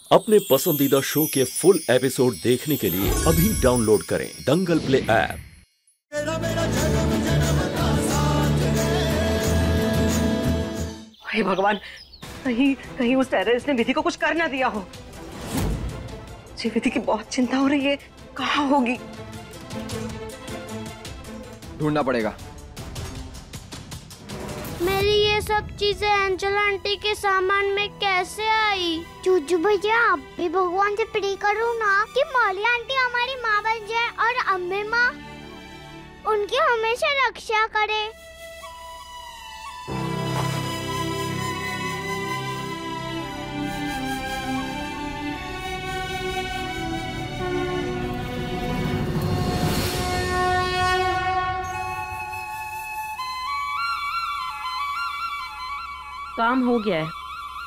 अपने पसंदीदा शो के फुल एपिसोड देखने के लिए अभी डाउनलोड करें दंगल प्ले ऐप। हे भगवान, कहीं उस टेररिस्ट ने विधि को कुछ कर ना दिया हो। मुझे विधि की बहुत चिंता हो रही है, कहाँ होगी? ढूंढना पड़ेगा। मेरी ये सब चीजें एंजेला आंटी के सामान में कैसे आई? चूचू भैया, आप भी भगवान से प्रे करो ना कि मौली आंटी हमारी माँ बन जाए और अम्मी माँ उनकी हमेशा रक्षा करे। काम हो गया है।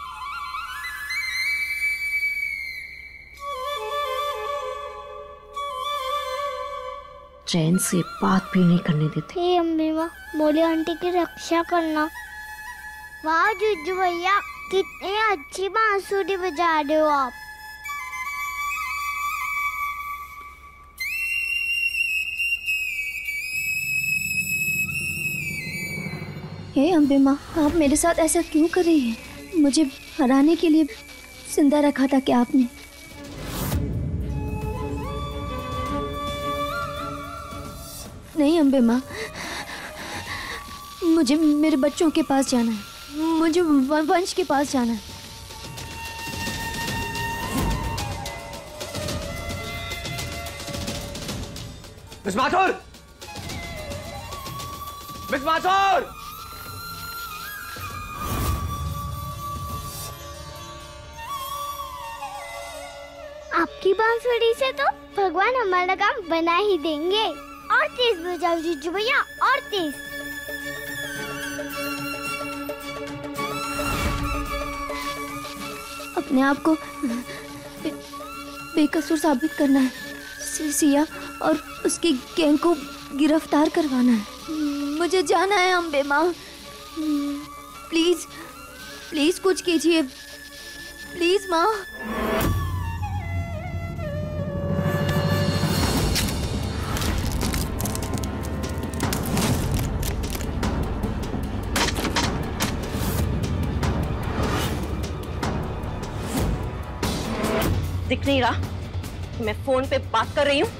चैन से बात भी नहीं करने देते। हे अम्मी माँ, मौली आंटी की रक्षा करना। वाह जुज्जू भैया, कितनी अच्छी बांसुरी बजा रहे हो आप। हे अम्बे माँ, आप मेरे साथ ऐसा क्यों कर रही हैं? मुझे हराने के लिए जिंदा रखा था क्या आपने? नहीं अम्बे माँ, मुझे मेरे बच्चों के पास जाना है, मुझे वंश के पास जाना है। मिस माथुर! मिस माथुर! आपकी बांसुरी से तो भगवान हमारा काम बना ही देंगे। और तेज बजाओ जुज्जू भैया, और तेज। अपने आप को बेकसूर साबित करना है, सिया और उसकी गैंग को गिरफ्तार करवाना है। मुझे जाना है अम्बे माँ, प्लीज प्लीज कुछ कीजिए, प्लीज माँ। दिख नहीं रहा? मैं फोन पे बात कर रही हूँ।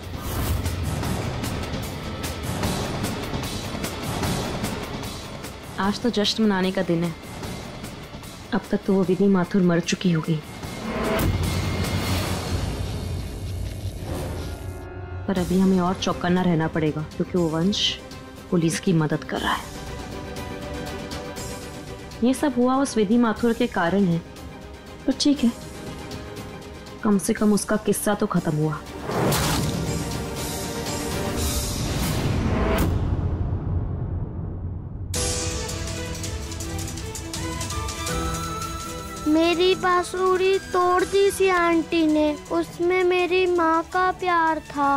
आज तो जश्न मनाने का दिन है। अब तक तो वो विधि माथुर मर चुकी होगी, पर अभी हमें और चौकन्ना रहना पड़ेगा क्योंकि वो वंश पुलिस की मदद कर रहा है। ये सब हुआ उस विधि माथुर के कारण है, तो ठीक है, कम से कम उसका किस्सा तो खत्म हुआ। मेरी बांसुरी तोड़ दी सी आंटी ने, उसमें मेरी माँ का प्यार था।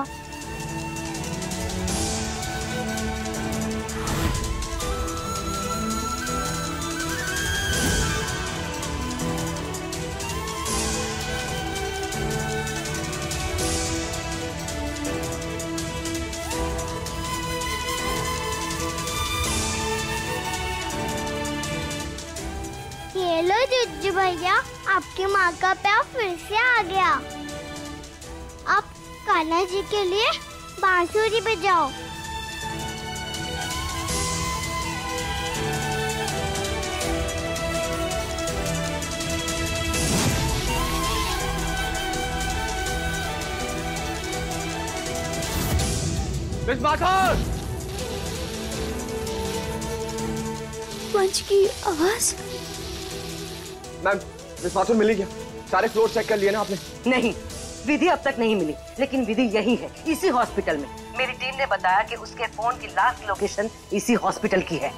हेलो जुज्जू भैया, आपकी माँ का प्यार फिर से आ गया। आप कान्हा जी के लिए बांसुरी बजाओ। मिस माथुर! वंश की आवाज। मैम, मिस माथुर मिली क्या? सारे फ्लोर चेक कर लिए ना आपने? नहीं, विधि अब तक नहीं मिली, लेकिन विधि यही है, इसी हॉस्पिटल में। मेरी टीम ने बताया कि उसके फोन की लास्ट लोकेशन इसी हॉस्पिटल की है।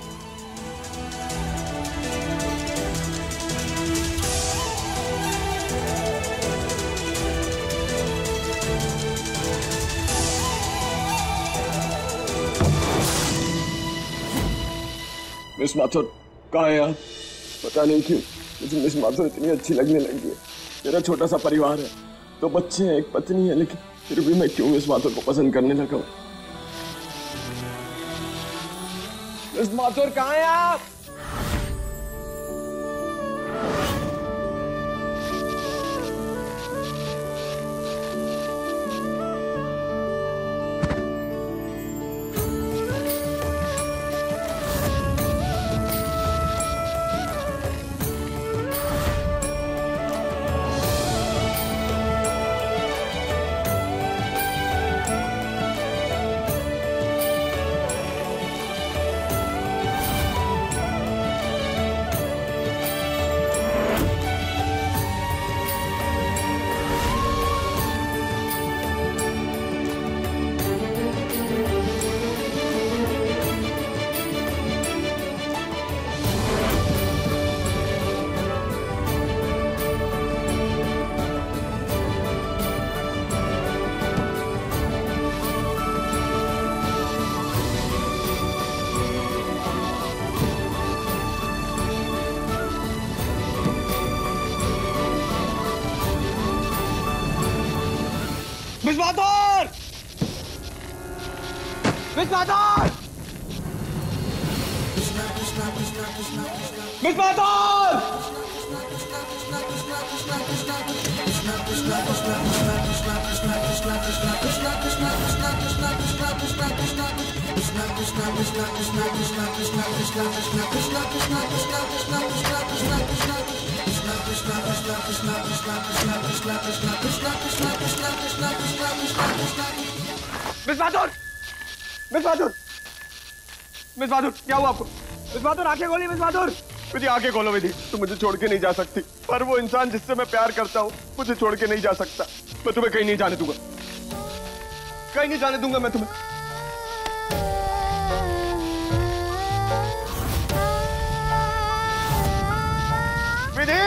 मिस माथुर कहाँ है आप? पता नहीं क्यों मुझे मिस माथुर इतनी अच्छी लगने लगी है। मेरा छोटा सा परिवार है, तो बच्चे हैं, एक पत्नी है, लेकिन फिर भी मैं क्यों मिस माथुर को पसंद करने लगा हूं? मिस माथुर कहाँ हैं आप? Miss Mathur! Miss Mathur! Miss Mathur! Miss Mathur! Miss Mathur! Miss Mathur, क्या हुआ आपको? मिस माथुर, आंखें खोलिए मिस माथुर! विधि, आंखें खोलो विधि। तुम मुझे छोड़ के नहीं जा सकती, पर वो इंसान जिससे मैं प्यार करता हूँ मुझे छोड़ के नहीं जा सकता। मैं तुम्हें कहीं नहीं जाने दूंगा, कहीं नहीं जाने दूंगा मैं तुम्हें। विधि!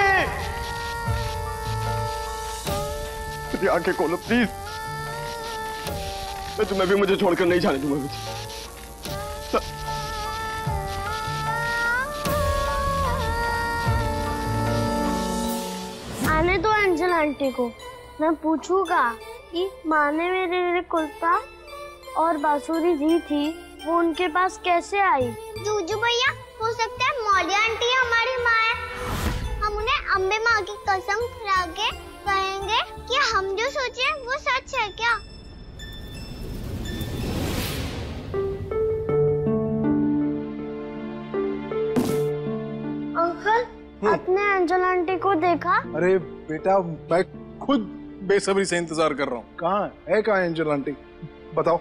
विधि, आंखें खोलो प्लीज। मैं तुम्हें भी मुझे छोड़कर नहीं जाने दूंगा विधि। आने दो एंजल आंटी को, मैं पूछूंगा कि माँ ने मेरे लिए कुर्ता और बांसुरी दी थी, वो उनके पास कैसे आई? जूजू भैया, हो सकता है मौली आंटी हमारी माँ है। हम उन्हें अम्बे माँ की कसम खा के कहेंगे कि हम जो सोचे वो सच है क्या? अंकल, आपने एंजल आंटी को देखा? अरे बेटा, मैं खुद बेसब्री से इंतजार कर रहा हूँ। कहाँ है एंजल आंटी? बताओ।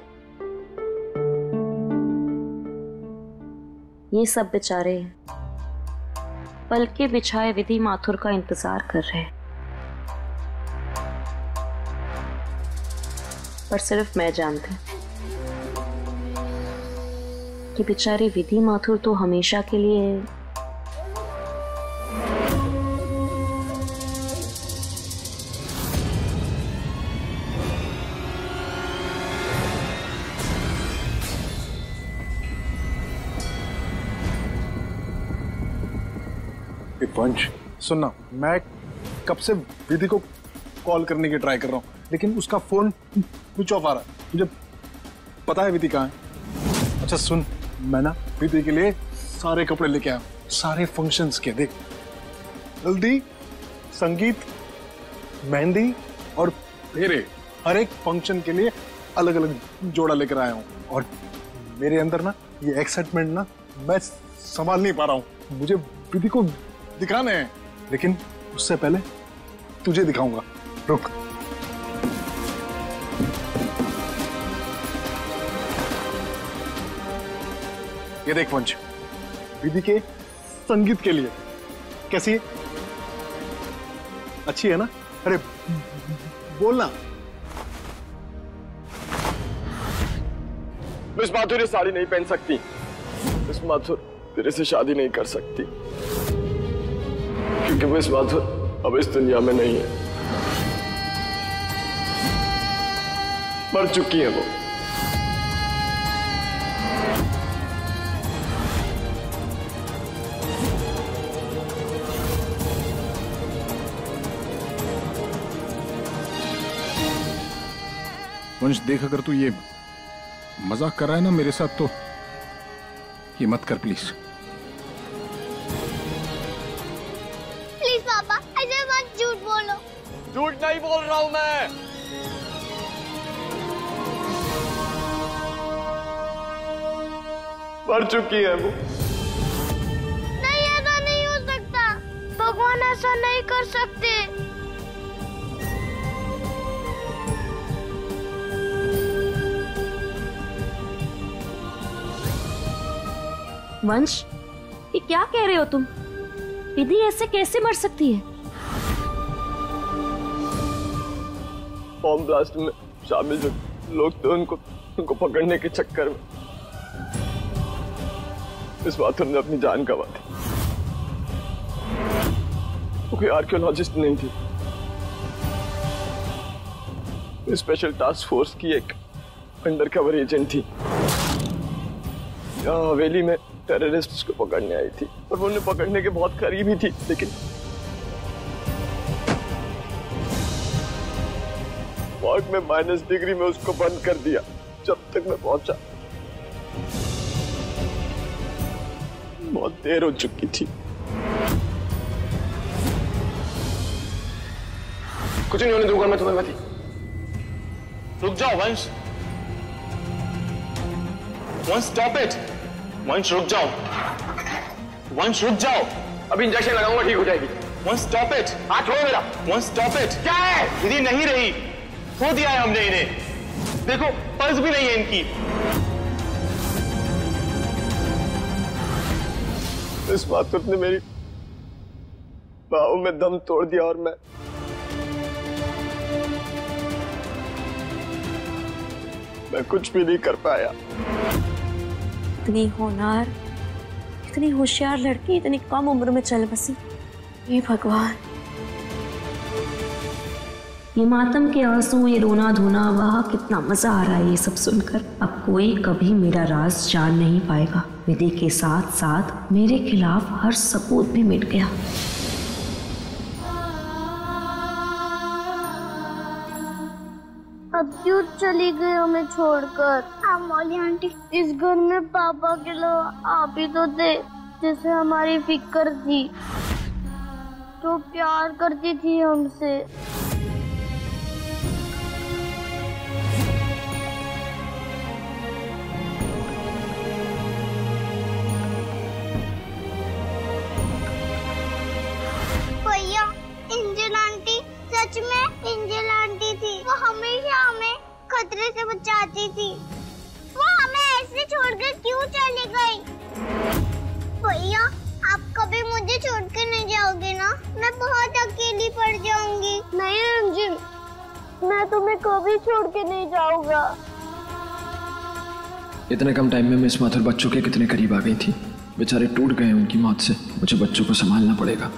ये सब बेचारे पल के बिछाए विधि माथुर का इंतजार कर रहे हैं, पर सिर्फ मैं जानती कि बेचारी विधि माथुर तो हमेशा के लिए पंच, सुनना, मैं कब से विधि को कॉल करने की ट्राई कर रहा हूँ, लेकिन उसका फोन स्विच ऑफ आ रहा है। मुझे पता है विधि कहाँ है। अच्छा सुन, मैं ना विधि के लिए सारे कपड़े लेके आया, सारे फंक्शंस के। देख, हल्दी, संगीत, मेहंदी और फेरे, हर एक फंक्शन के लिए अलग अलग जोड़ा लेकर आया हूँ। और मेरे अंदर ना ये एक्साइटमेंट ना मैं संभाल नहीं पा रहा हूँ। मुझे विधि को दिखाने हैं, लेकिन उससे पहले तुझे दिखाऊंगा। रुक। ये देख पंच, विधि के संगीत के लिए कैसी है? अच्छी है ना? अरे बोलना। मिस माथुर ये साड़ी नहीं पहन सकती। मिस माथुर तेरे से शादी नहीं कर सकती, क्योंकि मिस माथुर अब इस दुनिया में नहीं है, मर चुकी है वो। वंश देख, अगर तू ये मजाक कर रहा है ना मेरे साथ तो ये मत कर प्लीज। प्लीज पापा ऐसे मत झूठ बोलो। झूठ नहीं बोल रहा हूं मैं। मर चुकी है वो। नहीं, ऐसा नहीं हो सकता। भगवान ऐसा नहीं कर सकते। वंश, ये क्या कह रहे हो तुम? विधि ऐसे कैसे मर सकती है? बॉम्ब ब्लास्ट में शामिल जो लोग थे उनको पकड़ने के चक्कर में इस माथुर ने अपनी जान गंवा दी। वो कोई आर्कियोलॉजिस्ट नहीं थी, स्पेशल टास्क फोर्स की एक अंडरकवर एजेंट थी। यहाँ हवेली में टेररिस्ट को पकड़ने आई थी और वो उन्हें पकड़ने के बहुत करीब ही थी, लेकिन मॉर्ग में -डिग्री में उसको बंद कर दिया। जब तक मैं पहुंचा बहुत देर हो चुकी थी। कुछ नहीं होने दूंगा मैं तुम्हें मती। रुक जाओ वंश, वंश स्टॉप इट। वंश रुक जाओ, वंश रुक जाओ। अभी इंजेक्शन लगाऊंगा ठीक हो जाएगी। वंश स्टॉप इट। हाथ छोड़ो मेरा। वंश स्टॉप इट। क्या है? विधि नहीं रही, खो दिया है हमने इन्हें। देखो पल्स भी नहीं है इनकी। इस मातुर ने मेरी बाहों में दम तोड़ दिया और मैं कुछ भी नहीं कर पाया। इतनी होनहार, इतनी होशियार लड़की इतनी कम उम्र में चल बसी। ये भगवान, ये मातम के आंसू, ये रोना धोना, वाह कितना मजा आ रहा है ये सब सुनकर। अब कोई कभी मेरा राज जान नहीं पाएगा। विधि के साथ साथ मेरे खिलाफ हर सबूत भी मिट गया। अब क्यों चली गई हमें छोड़कर? आप मौली आंटी, इस घर में पापा के अलावा आप ही तो थे जिसे हमारी फिक्र थी, तो प्यार करती थी हमसे। भैया, एंजल आंटी सच में एंजल आंटी थी। वो हमेशा हमें खतरे से बचाती थी। वो हमें ऐसे छोड़कर क्यों चली गई? भैया, आप कभी मुझे छोड़ के नहीं जाओगे ना? मैं बहुत अकेली पड़ जाऊंगी। नहीं अंजुम, मैं तुम्हें कभी छोड़ के नहीं जाऊंगा। इतने कम टाइम में मिस माथुर बच्चों के कितने करीब आ गई थी। बेचारे टूट गए उनकी मौत से। मुझे बच्चों को संभालना पड़ेगा।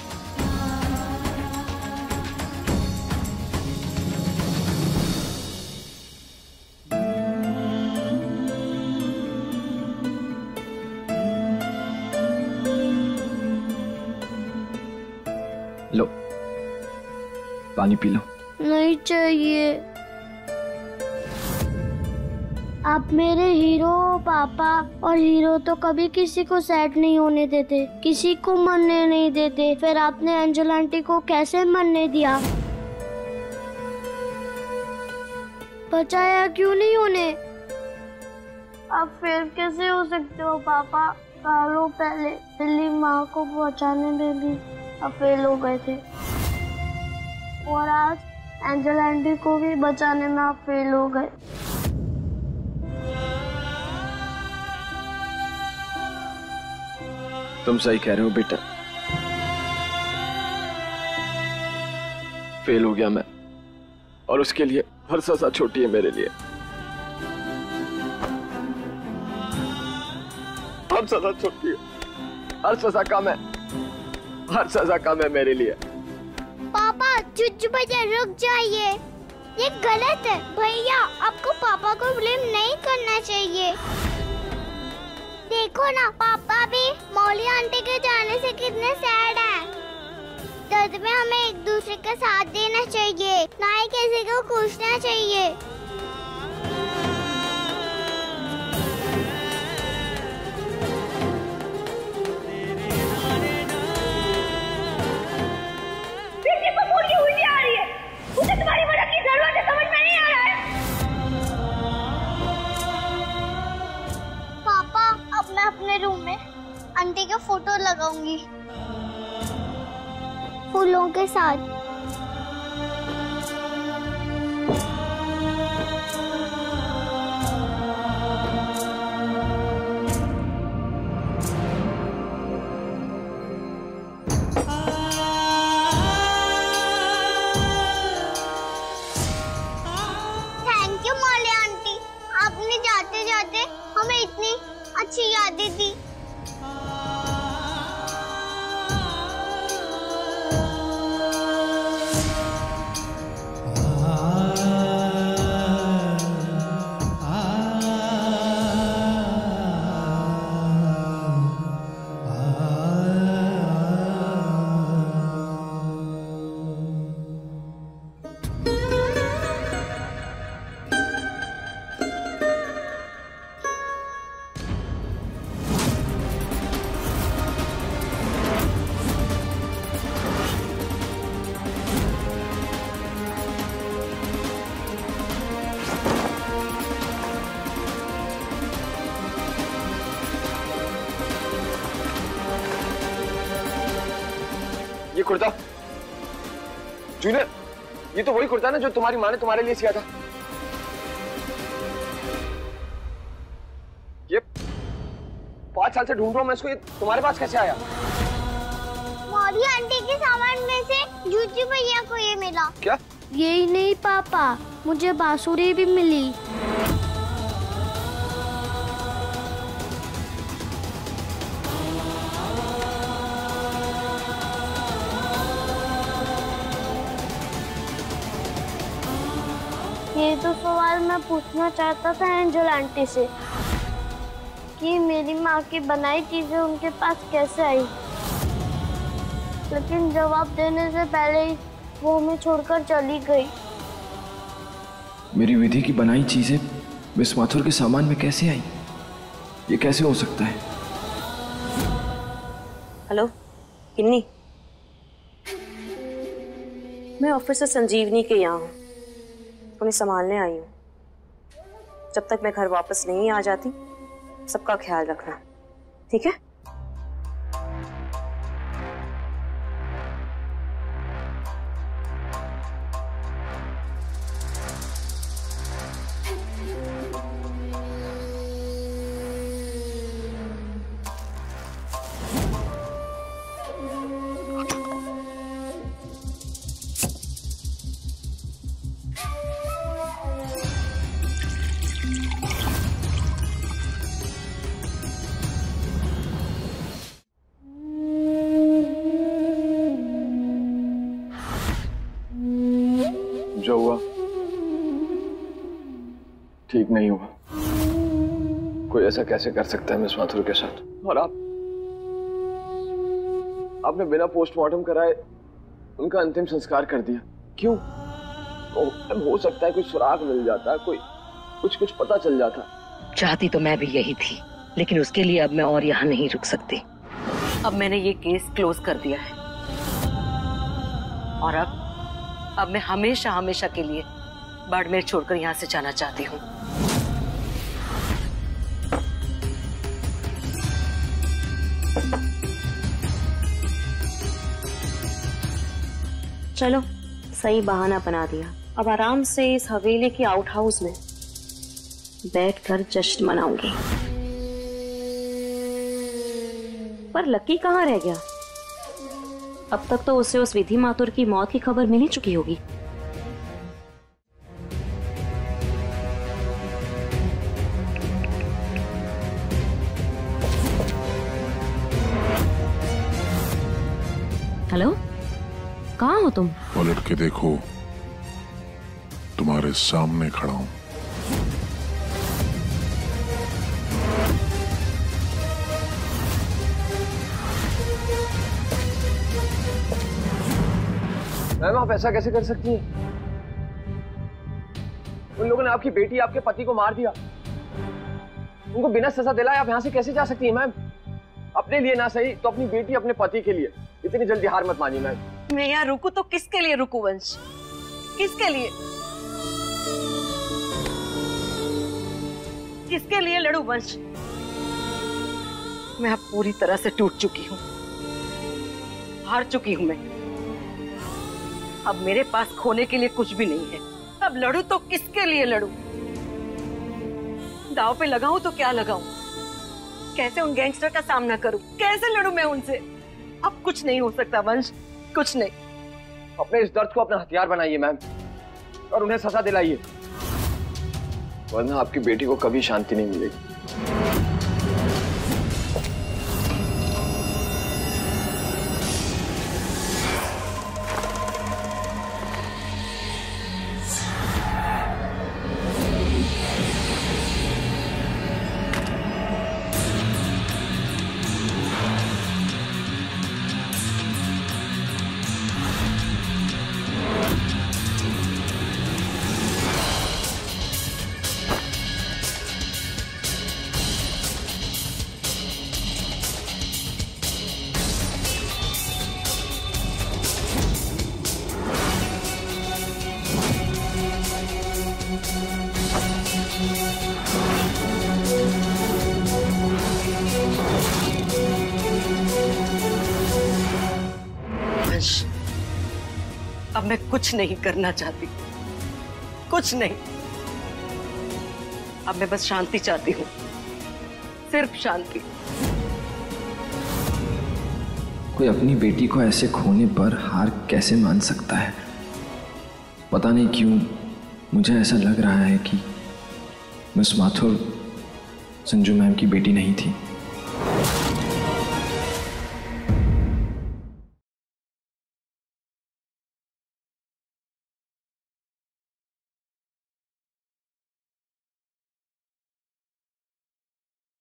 लो, पानी पी लो। नहीं चाहिए। आप मेरे हीरो हो पापा, और हीरो तो कभी किसी को सैड नहीं होने देते, किसी को मरने नहीं देते। फिर आपने एंजल आंटी को कैसे मरने दिया? बचाया क्यों नहीं उन्हें? आप फिर कैसे हो सकते हो पापा? सालों पहले दिल्ली माँ को बचाने में भी आप फेल हो गए थे, और आज एंजल आंटी को भी बचाने में आप फेल हो गए। तुम सही कह रहे हो बेटा, फेल हो गया मैं, और उसके लिए हर सजा छोटी है मेरे लिए। हर सजा छोटी है, हर सजा कम है, हर सजा कम है मेरे लिए। पापा चुच्चू भैया रुक जाइए, ये गलत है। भैया आपको पापा को ब्लेम नहीं करना चाहिए। देखो ना, पापा भी मौली आंटी के जाने से कितने सैड हैं। दर्द में हमें एक दूसरे का साथ देना चाहिए, ना ही किसी को कोसना चाहिए। के साथ। थैंक यू मौली आंटी, आपने जाते जाते हमें इतनी अच्छी यादें दी। ये कुर्ता जूनियर, ये तो वही कुर्ता ना जो तुम्हारी माँ ने तुम्हारे लिए सिया था। ये 5 साल से ढूंढ रहा हूं मैं इसको, ये तुम्हारे पास कैसे आया? मौली आंटी के सामान में से जूजू भैया को ये मिला। क्या? यही नहीं पापा, मुझे बांसुरी भी मिली। ये तो सवाल मैं पूछना चाहता था एंजल आंटी से कि मेरी माँ की बनाई चीजें उनके पास कैसे आई, लेकिन जवाब देने से पहले ही वो हमें छोड़कर चली गई। मेरी विधि की बनाई चीजें मिस माथुर के सामान में कैसे आई? ये कैसे हो सकता है? हेलो किन्नी, मैं ऑफिसर संजीवनी के यहाँ हूँ, उन्हें संभालने आई हूँ। जब तक मैं घर वापस नहीं आ जाती सबका ख्याल रखना, ठीक है? जो हुआ ठीक नहीं हुआ। कोई ऐसा कैसे कर सकता है मिस माथुर के साथ? और आपने बिना पोस्टमार्टम कराए उनका अंतिम संस्कार कर दिया, क्यों? हो सकता है कोई सुराग मिल जाता, कोई कुछ पता चल जाता। चाहती तो मैं भी यही थी, लेकिन उसके लिए अब मैं और यहाँ नहीं रुक सकती। अब मैंने ये केस क्लोज कर दिया है और अब मैं हमेशा हमेशा के लिए बाड़मेर छोड़कर यहाँ से जाना चाहती हूँ। चलो सही बहाना बना दिया, अब आराम से इस हवेली के आउट हाउस में बैठकर जश्न मनाऊंगी। पर लकी कहाँ रह गया? अब तक तो उसे उस विधि माथुर की मौत की खबर मिल ही चुकी होगी। हेलो, कहाँ हो तुम? पलट के देखो, तुम्हारे सामने खड़ा हूं। मैम आप ऐसा कैसे कर सकती हैं? उन लोगों ने आपकी बेटी, आपके पति को मार दिया, उनको बिना सजा दिलाए आप यहाँ से कैसे जा सकती हैं मैम? अपने लिए ना सही तो अपनी बेटी, अपने पति के लिए इतनी जल्दी हार मत मानिए मैम। मैं यहाँ रुकूं तो किसके लिए रुकूं वंश? किसके लिए? किसके लिए लड़ूं वंश? मैं अब पूरी तरह से टूट चुकी हूँ, हार चुकी हूँ मैं। अब मेरे पास खोने के लिए कुछ भी नहीं है। अब लड़ू तो किसके लिए लड़ू? दाव पे लगाऊं तो क्या लगाऊं? कैसे उन गैंगस्टर का सामना करूं? कैसे लड़ूं मैं उनसे? अब कुछ नहीं हो सकता वंश, कुछ नहीं। अपने इस दर्द को अपना हथियार बनाइए मैम, और उन्हें सजा दिलाइए, वरना आपकी बेटी को कभी शांति नहीं मिलेगी। अब मैं कुछ नहीं करना चाहती, कुछ नहीं। अब मैं बस शांति चाहती हूँ, सिर्फ शांति। कोई अपनी बेटी को ऐसे खोने पर हार कैसे मान सकता है? पता नहीं क्यों मुझे ऐसा लग रहा है कि मिस माथुर संजू मैम की बेटी नहीं थी।